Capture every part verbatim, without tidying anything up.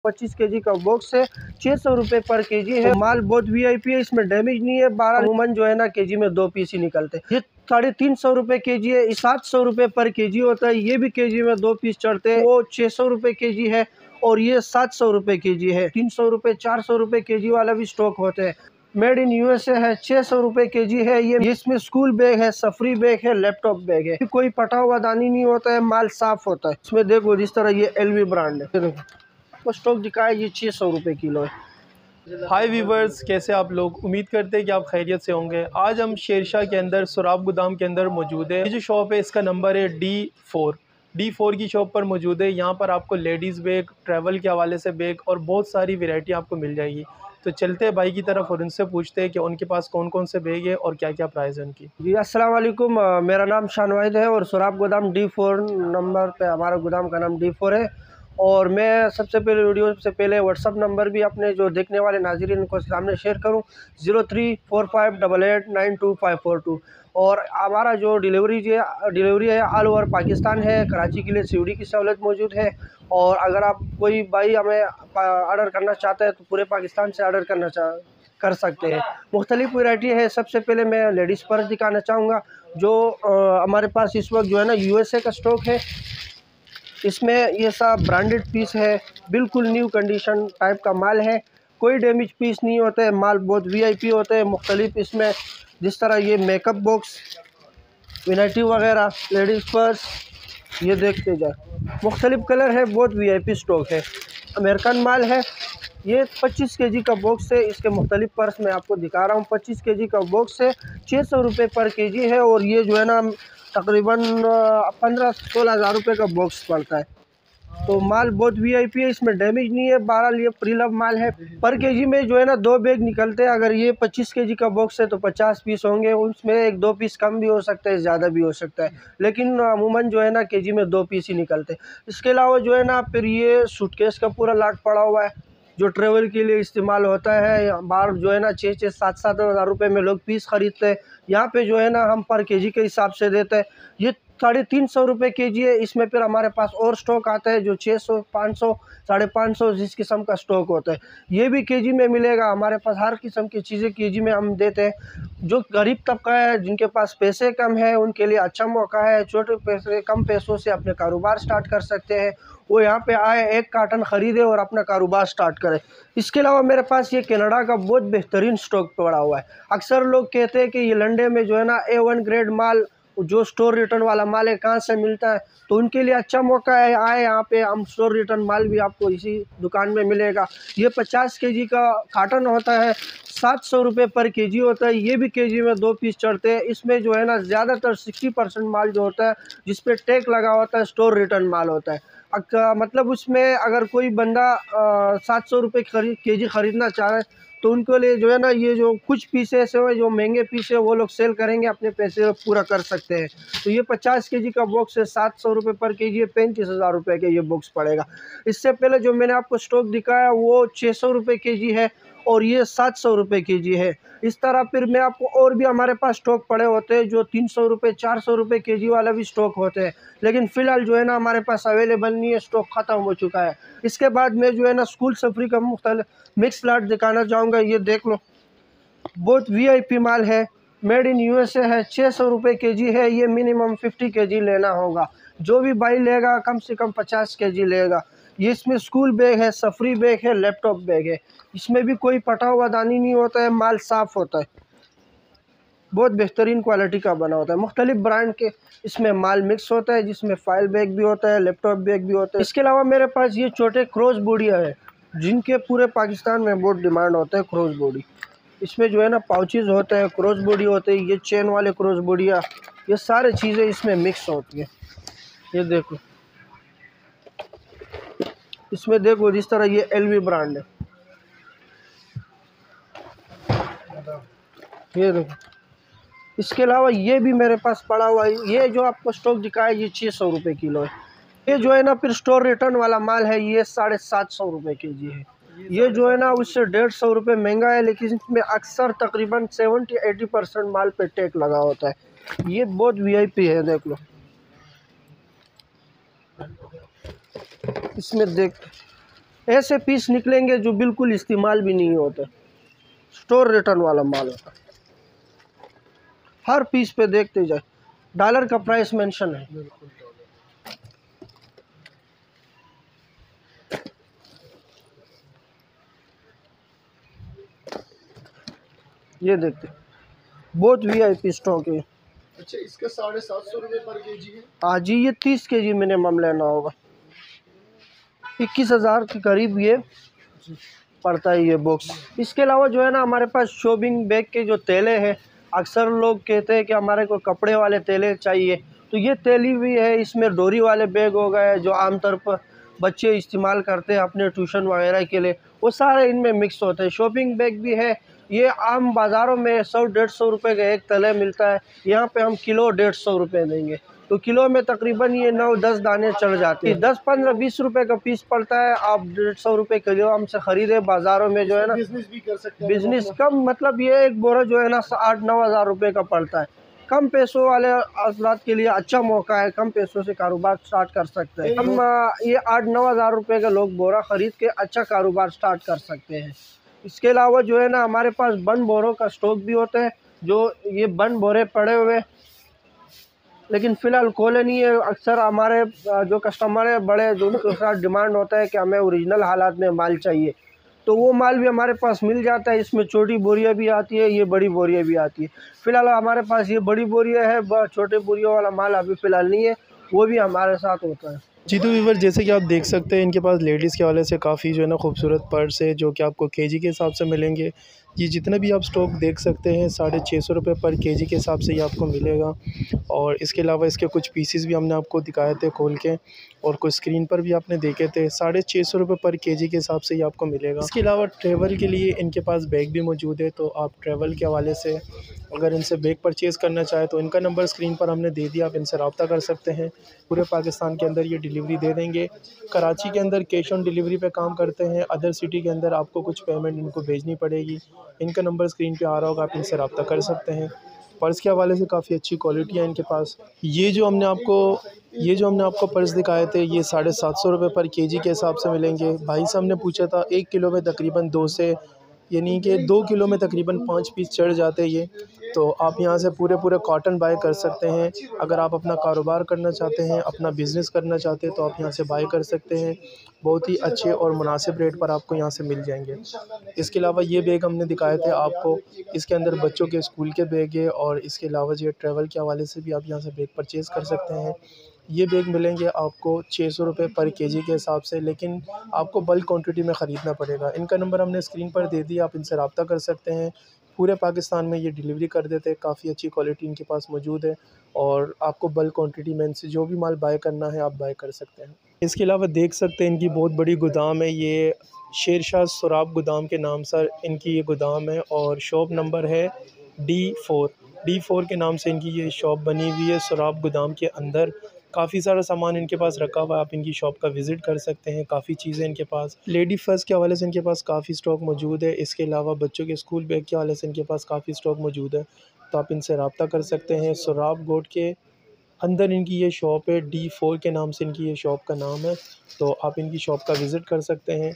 पच्चीस केजी का बॉक्स है, छः सौ रुपये पर केजी है। माल बहुत वीआईपी है, इसमें डैमेज नहीं है। बारह अमूमन जो है ना केजी में दो पीस ही निकलते हैं। ये साढ़े तीन सौ रुपये केजी है, सात सौ रुपये पर केजी होता है। ये भी केजी में दो पीस चढ़ते हैं, वो छः सौ रुपये केजी है और ये सात सौ रुपये केजी है। तीन सौ रुपये चार सौ रुपये केजी वाला भी स्टॉक होते हैं। मेड इन यूएसए है, छः सौ रुपये के जी है। ये इसमें स्कूल बैग है, सफरी बैग है, लैपटॉप बैग है। कोई पटा हुआ दानी नहीं होता है, माल साफ होता है। इसमें देखो जिस तरह ये एलवी ब्रांड है, तो स्टॉक दिखाया ये छः सौ रुपये किलो है। हाय वीवर्स, कैसे आप लोग? उम्मीद करते हैं कि आप खैरियत से होंगे। आज हम शेरशाह के अंदर सुराब गोदाम के अंदर मौजूद है। ये जो शॉप है इसका नंबर है डी फोर डी फोर की शॉप पर मौजूद है। यहाँ पर आपको लेडीज़ बैग, ट्रैवल के हवाले से बैग और बहुत सारी वैरायटी आपको मिल जाएगी। तो चलते हैं भाई की तरफ और उनसे पूछते हैं कि उनके पास कौन कौन से बैग है और क्या क्या प्राइस है उनकी। जी अस्सलाम वालेकुम, मेरा नाम शानवाहिद है और सुराब गोदाम डी फोर नंबर पे हमारा गोदाम का नाम डी फोर है। और मैं सबसे पहले वीडियो से पहले व्हाट्सअप नंबर भी अपने जो देखने वाले नाज़रीन को सामने शेयर करूं, zero three four five double eight nine two five four two. और हमारा जो डिलीवरी जो डिलीवरी है ऑल ओवर पाकिस्तान है। कराची के लिए सीओडी की सहूलत मौजूद है। और अगर आप कोई भाई हमें ऑर्डर करना चाहते हैं तो पूरे पाकिस्तान से ऑर्डर करना चाह कर सकते हैं। मुख्तलिफ वैरायटी है। सबसे पहले मैं लेडीज़ पर्स दिखाना चाहूँगा जो आ, हमारे पास इस वक्त जो है ना यूएसए का स्टॉक है। इसमें ये सब ब्रांडेड पीस है, बिल्कुल न्यू कंडीशन टाइप का माल है। कोई डैमेज पीस नहीं होता है, माल बहुत वीआईपी होते हैं। मुख्तलिफ इसमें जिस तरह ये मेकअप बॉक्स, विनाइटी वगैरह, लेडीज़ पर्स, ये देखते जाए मुख्तलिफ कलर है, बहुत वीआईपी स्टॉक है। अमेरिकन माल है। ये पच्चीस केजी का बॉक्स है। इसके मुख्तलिफ पर्स मैं आपको दिखा रहा हूँ। पच्चीस केजी का बॉक्स है, छः सौ रुपये पर केजी है। और ये जो है ना तकरीबन पंद्रह सोलह हज़ार रुपये का बॉक्स पड़ता है। तो माल बहुत वीआईपी है, इसमें डैमेज नहीं है। बारह लिए प्रीलव माल है। पर केजी में जो है ना दो बैग निकलते हैं। अगर ये पच्चीस केजी का बॉक्स है तो पचास पीस होंगे, उसमें एक दो पीस कम भी हो सकता है, ज़्यादा भी हो सकता है, लेकिन अमूमन जो है ना केजी में दो पीस ही निकलते हैं। इसके अलावा जो है ना फिर ये सूटकेस का पूरा लाट पड़ा हुआ है जो ट्रेवल के लिए इस्तेमाल होता है। बाहर जो है ना छः छः सात सात हज़ार रुपये में लोग पीस ख़रीदते हैं। यहाँ पे जो है ना हम पर केजी के हिसाब से देते हैं। ये साढ़े तीन सौ रुपये के जी है। इसमें फिर हमारे पास और स्टॉक आता है जो छः सौ पाँच सौ साढ़े पाँच सौ जिस किस्म का स्टॉक होता है, ये भी केजी में मिलेगा। हमारे पास हर किस्म की चीज़ें केजी में हम देते हैं। जो गरीब तबका है, जिनके पास पैसे कम है, उनके लिए अच्छा मौका है। छोटे पैसे कम पैसों से अपने कारोबार स्टार्ट कर सकते हैं। वो यहाँ पे आए, एक कार्टन ख़रीदे और अपना कारोबार स्टार्ट करें। इसके अलावा मेरे पास ये कनाडा का बहुत बेहतरीन स्टॉक पड़ा हुआ है। अक्सर लोग कहते हैं कि ये लंडे में जो है ना ए वन ग्रेड माल, जो स्टोर रिटर्न वाला माल है, कहाँ से मिलता है, तो उनके लिए अच्छा मौका है। आए यहाँ पे, हम स्टोर रिटर्न माल भी आपको इसी दुकान में मिलेगा। ये पचास केजी का कार्टन होता है, सात सौ रुपये पर केजी होता है। ये भी केजी में दो पीस चढ़ते हैं। इसमें जो है ना ज़्यादातर सिक्सटी परसेंट माल जो होता है जिस पे टैग लगा होता है, स्टोर रिटर्न माल होता है। मतलब उसमें अगर कोई बंदा सात सौ रुपये खरीद के जी ख़रीदना चाहे तो उनके लिए जो है ना ये जो कुछ पीसेस है, जो महंगे पीस है, वो लोग सेल करेंगे, अपने पैसे पूरा कर सकते हैं। तो ये पचास केजी का बॉक्स है, सात सौ रुपये पर केजी है, पैंतीस हज़ार रुपये के ये बॉक्स पड़ेगा। इससे पहले जो मैंने आपको स्टॉक दिखाया वो छः सौ रुपये के जी है और ये सात सौ रुपये के जी है। इस तरह फिर मैं आपको और भी हमारे पास स्टॉक पड़े होते हैं जो तीन सौ रुपये चार सौ रुपये के जी वाला भी स्टॉक होते हैं, लेकिन फ़िलहाल जो है ना हमारे पास अवेलेबल नहीं है, स्टॉक ख़त्म हो चुका है। इसके बाद मैं जो है ना स्कूल सफरी का मुख्तलिफ मिक्स लाट दिखाना चाहूँगा। ये देख लो, बहुत वीआईपी माल है, मेड इन यूएसए है, छः सौ रुपये के जी है। ये मिनिमम फिफ्टी के जी लेना होगा। जो भी भाई लेगा कम से कम पचास के जी लेगा। ये इसमें स्कूल बैग है, सफरी बैग है, लैपटॉप बैग है। इसमें भी कोई पटा हुआ दानी नहीं होता है, माल साफ़ होता है, बहुत बेहतरीन क्वालिटी का बना होता है। मुख्तलिफ ब्रांड के इसमें माल मिक्स होता है, जिसमें फाइल बैग भी होता है, लैपटॉप बैग भी होता है। इसके अलावा मेरे पास ये छोटे क्रॉस बोडिया है जिनके पूरे पाकिस्तान में बहुत डिमांड होता है। क्रॉस बॉडी, इसमें जो है ना पाउचेज होते हैं, क्रॉस बॉडी होते हैं, ये चेन वाले क्रॉस बॉडिया, ये सारी चीज़ें इसमें मिक्स होती है। ये देखो, इसमें देखो जिस तरह ये एलवी ब्रांड है, ये देखो। इसके अलावा ये भी मेरे पास पड़ा हुआ है। ये जो आपको स्टॉक दिखाया ये छः सौ रुपये किलो है। ये जो है ना फिर स्टोर रिटर्न वाला माल है, ये साढ़े सात सौ रुपये के जी है। ये जो है ना उससे डेढ़ सौ रुपये महंगा है, लेकिन इसमें अक्सर तकरीबन सेवेंटी एटी परसेंट माल पे टैग लगा होता है। ये बहुत वीआईपी है, देख लो। इसमें देख ऐसे पीस निकलेंगे जो बिल्कुल इस्तेमाल भी नहीं होते, स्टोर रिटर्न वाला माल होता। हर पीस पे देखते जाए, डॉलर का प्राइस मेंशन है। ये देखते, बहुत वी आई पी स्टॉक है। अच्छा, इसका साढ़े सात सौ रुपये पर के जी है। हाँ जी, ये तीस के जी मिनिमम लेना होगा। इक्कीस हज़ार के करीब ये पड़ता है ये बॉक्स। इसके अलावा जो है ना, हमारे पास शॉपिंग बैग के जो तेले हैं, अक्सर लोग कहते हैं कि हमारे को कपड़े वाले तेले चाहिए, तो ये तेली भी है। इसमें डोरी वाले बैग हो गए जो आमतौर पर बच्चे इस्तेमाल करते हैं अपने ट्यूशन वगैरह के लिए, वो सारे इनमें मिक्स होते हैं। शॉपिंग बैग भी है, ये आम बाज़ारों में सौ डेढ़ सौ रुपये का एक तले मिलता है, यहाँ पे हम किलो डेढ़ सौ रुपये देंगे, तो किलो में तकरीबन ये नौ दस दाने चढ़ जाते हैं। दस पंद्रह बीस रुपए का पीस पड़ता है, आप डेढ़ सौ रुपये किलो हमसे ख़रीदे बाज़ारों में जो है ना, बिजनेस भी कर सकते हैं। बिजनेस कम, मतलब ये एक बोरा जो है ना आठ नौ हज़ार रुपये का पड़ता है। कम पैसों वाले अफराद के लिए अच्छा मौका है, कम पैसों से कारोबार स्टार्ट कर सकते हैं। हम ये आठ नौ हज़ार रुपये का लोग बोरा ख़रीद के अच्छा कारोबार स्टार्ट कर सकते हैं। इसके अलावा जो है ना, हमारे पास बंद बोरों का स्टॉक भी होता है, जो ये बंद बोरे पड़े हुए लेकिन फ़िलहाल खोले नहीं है। अक्सर हमारे जो कस्टमर है बड़े, जो उनके साथ डिमांड होता है कि हमें ओरिजिनल हालात में माल चाहिए, तो वो माल भी हमारे पास मिल जाता है। इसमें छोटी बोरियां भी आती है, ये बड़ी बोरियां भी आती है। फ़िलहाल हमारे पास ये बड़ी बोरियां है, छोटे बोरियों वाला माल अभी फ़िलहाल नहीं है, वो भी हमारे साथ होता है। जी तो व्यूअर, जैसे कि आप देख सकते हैं इनके पास लेडीज़ के हवाले से काफ़ी जो है ना खूबसूरत पर्स है, जो कि आपको केजी के हिसाब से मिलेंगे। ये जितना भी आप स्टॉक देख सकते हैं साढ़े छः सौ रुपये पर केजी के हिसाब से ये आपको मिलेगा। और इसके अलावा इसके कुछ पीसेस भी हमने आपको दिखाए थे खोल के, और कुछ स्क्रीन पर भी आपने देखे थे। साढ़े छः सौ रुपये पर केजी के हिसाब से ये आपको मिलेगा। इसके अलावा ट्रैवल के लिए इनके पास बैग भी मौजूद है, तो आप ट्रैवल के हवाले से अगर इनसे बैग परचेज़ करना चाहें तो इनका नंबर स्क्रीन पर हमने दे दिया, आप इनसे रब्ता कर सकते हैं। पूरे पाकिस्तान के अंदर ये डिलीवरी दे देंगे। कराची के अंदर कैश ऑन डिलीवरी पे काम करते हैं। अदर सिटी के अंदर आपको कुछ पेमेंट इनको भेजनी पड़ेगी। इनका नंबर स्क्रीन पे आ रहा होगा, आप इनसे रब्ता कर सकते हैं। पर्स के हवाले से काफ़ी अच्छी क्वालिटी है इनके पास। ये जो हमने आपको ये जो हमने आपको पर्स दिखाए थे, ये साढ़े सात सौ रुपये पर केजी के हिसाब से मिलेंगे। भाई साहब ने पूछा था एक किलो में तकरीबन दो से यानी कि दो किलो में तकरीबन पाँच पीस चढ़ जाते हैं ये। तो आप यहाँ से पूरे पूरे कॉटन बाय कर सकते हैं। अगर आप अपना कारोबार करना चाहते हैं, अपना बिज़नेस करना चाहते हैं, तो आप यहाँ से बाय कर सकते हैं। बहुत ही अच्छे और मुनासिब रेट पर आपको यहाँ से मिल जाएंगे। इसके अलावा ये बैग हमने दिखाए थे आपको, इसके अंदर बच्चों के स्कूल के बैग है, और इसके अलावा जो ट्रैवल के हवाले से भी आप यहाँ से बैग परचेज़ कर सकते हैं। ये बैग मिलेंगे आपको छः सौ रुपये पर केजी के हिसाब से, लेकिन आपको बल्क क्वांटिटी में ख़रीदना पड़ेगा। इनका नंबर हमने स्क्रीन पर दे दिया, आप इनसे रब्ता कर सकते हैं। पूरे पाकिस्तान में ये डिलीवरी कर देते हैं। काफ़ी अच्छी क्वालिटी इनके पास मौजूद है, और आपको बल्क क्वांटिटी में इनसे जो भी माल बाय करना है आप बाय कर सकते हैं। इसके अलावा देख सकते हैं इनकी बहुत बड़ी गोदाम है, ये शेरशाह सुराब गोदाम के नाम से इनकी ये गोदाम है, और शॉप नंबर है डी फोर डी फोर के नाम से इनकी ये शॉप बनी हुई है। सुराब गोदाम के अंदर काफ़ी सारा सामान इनके पास रखा हुआ है, आप इनकी शॉप का विज़िट कर सकते हैं। काफ़ी चीज़ें इनके पास लेडी फर्स्ट के हवाले से इनके पास काफ़ी स्टॉक मौजूद है। इसके अलावा बच्चों के स्कूल बैग के हवाले से इनके पास काफ़ी स्टॉक मौजूद है, तो आप इनसे रब्ता कर सकते हैं। सुराब गोड के अंदर इनकी ये शॉप है, डी फोर के नाम से इनकी ये शॉप का नाम है, तो आप इनकी शॉप का विज़िट कर सकते हैं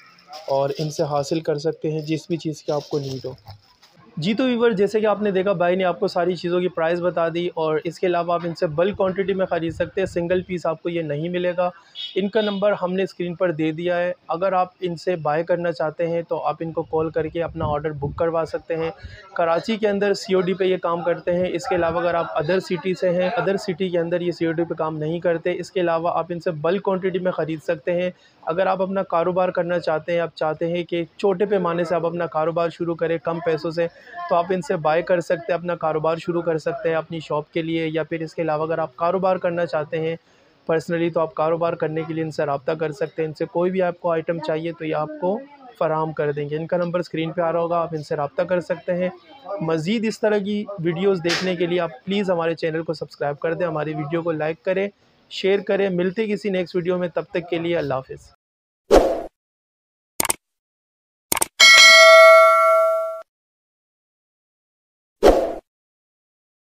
और इनसे हासिल कर सकते हैं जिस भी चीज़ की आपको नीड हो। जी तो व्यूअर, जैसे कि आपने देखा भाई ने आपको सारी चीज़ों की प्राइस बता दी, और इसके अलावा आप इनसे बल्क क्वांटिटी में ख़रीद सकते हैं। सिंगल पीस आपको ये नहीं मिलेगा। इनका नंबर हमने स्क्रीन पर दे दिया है। अगर आप इनसे बाय करना चाहते हैं तो आप इनको कॉल करके अपना ऑर्डर बुक करवा सकते हैं। कराची के अंदर सीओडी पे ये काम करते हैं। इसके अलावा अगर आप अदर सिटी से हैं, अदर सिटी के अंदर ये सीओडी पे काम नहीं करते। इसके अलावा आप इनसे बल्क क्वान्टिटी में ख़रीद सकते हैं। अगर आप अपना कारोबार करना चाहते हैं, आप चाहते हैं कि छोटे पैमाने से आप अपना कारोबार शुरू करें कम पैसों से, तो आप इनसे बाय कर सकते हैं, अपना कारोबार शुरू कर सकते हैं अपनी शॉप के लिए। या फिर इसके अलावा अगर आप कारोबार करना चाहते हैं पर्सनली, तो आप कारोबार करने के लिए इनसे रब्ता कर सकते हैं। इनसे कोई भी आपको आइटम चाहिए तो ये आपको फ़राहम कर देंगे। इनका नंबर स्क्रीन पे आ रहा होगा, आप इनसे रब्ता कर सकते हैं। मज़ीद इस तरह की वीडियोस देखने के लिए आप प्लीज़ हमारे चैनल को सब्सक्राइब कर दें, हमारी वीडियो को लाइक करें, शेयर करें। मिलते किसी नेक्स्ट वीडियो में, तब तक के लिए अल्लाह हाफ़िज़।